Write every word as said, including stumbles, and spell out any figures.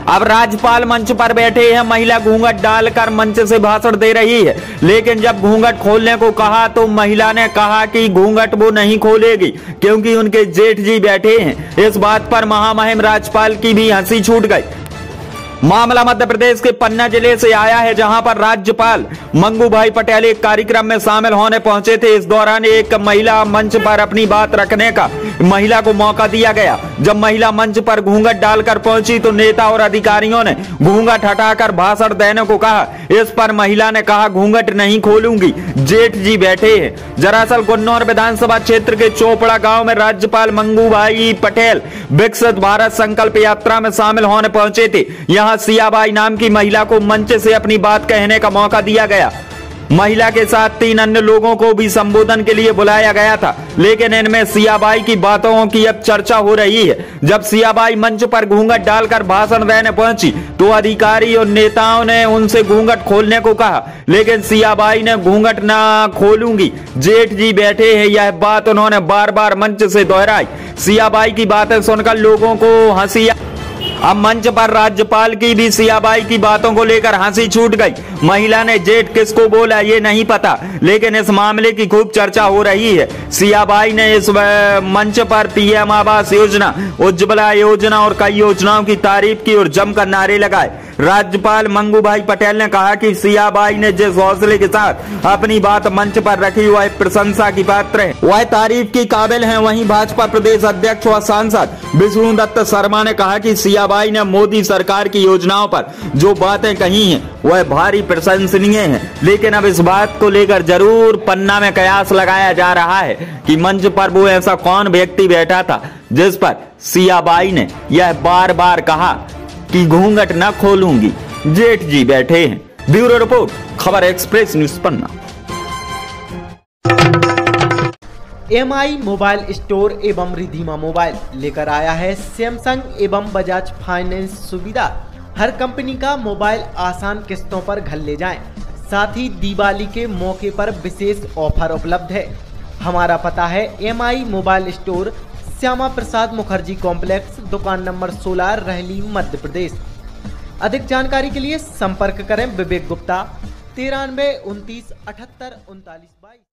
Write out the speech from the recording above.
अब राज्यपाल मंच पर बैठे हैं, महिला घूंघट डालकर मंच से भाषण दे रही है, लेकिन जब घूंघट खोलने को कहा तो महिला ने कहा कि घूंघट वो नहीं खोलेगी क्योंकि उनके जेठ जी बैठे हैं। इस बात पर महामहिम राज्यपाल की भी हंसी छूट गई। मामला मध्य प्रदेश के पन्ना जिले से आया है, जहां पर राज्यपाल मंगू भाई पटेल एक कार्यक्रम में शामिल होने पहुंचे थे। इस दौरान एक महिला मंच पर अपनी बात रखने का महिला को मौका दिया गया। जब महिला मंच पर घूंघट डालकर पहुंची तो नेता और अधिकारियों ने घूंघट हटाकर भाषण देने को कहा। इस पर महिला ने कहा, घूंघट नहीं खोलूंगी, जेठ जी बैठे हैं। दरअसल गुन्नौर विधानसभा क्षेत्र के चोपड़ा गांव में राज्यपाल मंगू भाई पटेल विकसित भारत संकल्प यात्रा में शामिल होने पहुंचे थे। यहाँ सियाबाई नाम की महिला को मंच से अपनी बात कहने का मौका दिया गया। महिला के साथ तीन अन्य लोगों को भी संबोधन के लिए बुलाया गया था, लेकिन इनमें सियाबाई की बातों की अब चर्चा हो रही है। जब सियाबाई मंच पर घूंघट डालकर भाषण देने पहुंची तो अधिकारी और नेताओं ने उनसे घूंघट खोलने को कहा, लेकिन सियाबाई ने घूंघट ना खोलूंगी, जेठ जी बैठे हैं, यह बात उन्होंने बार बार मंच से दोहराई। सियाबाई की बातें सुनकर लोगों को हंसी। अब मंच पर राज्यपाल की भी सियाबाई की बातों को लेकर हंसी छूट गई। महिला ने जेठ किसको बोला ये नहीं पता, लेकिन इस मामले की खूब चर्चा हो रही है। सियाबाई ने इस मंच पर पीएम आवास योजना, उज्ज्वला योजना और कई योजनाओं की तारीफ की और जमकर नारे लगाए। राज्यपाल मंगू भाई पटेल ने कहा कि सियाबाई ने जिस हौसले के साथ अपनी बात मंच पर रखी वह प्रशंसा की पात्र है, वह तारीफ की काबिल है। वहीं भाजपा प्रदेश अध्यक्ष व सांसद विष्णु दत्त शर्मा ने कहा कि सियाबाई ने मोदी सरकार की योजनाओं पर जो बातें कही हैं वह भारी प्रशंसनीय है, लेकिन अब इस बात को लेकर जरूर पन्ना में कयास लगाया जा रहा है कि मंच पर वो ऐसा कौन व्यक्ति बैठा था जिस पर सियाबाई ने यह बार बार कहा कि घूंघट न खोलूंगी, जेठ जी बैठे हैं। ब्यूरो रिपोर्ट, खबर express news Panna. M I mobile store एवं रिधीमा मोबाइल लेकर आया है सैमसंग एवं बजाज फाइनेंस सुविधा। हर कंपनी का मोबाइल आसान किस्तों पर घर ले जाएं। साथ ही दिवाली के मौके पर विशेष ऑफर उपलब्ध है। हमारा पता है M I mobile store, Shyama Prasad Mukherjee complex, दुकान नंबर सोलह, रहली, मध्य प्रदेश। अधिक जानकारी के लिए संपर्क करें विवेक गुप्ता, तिरानवे उनतीस अठहत्तर उनतालीस बाईस।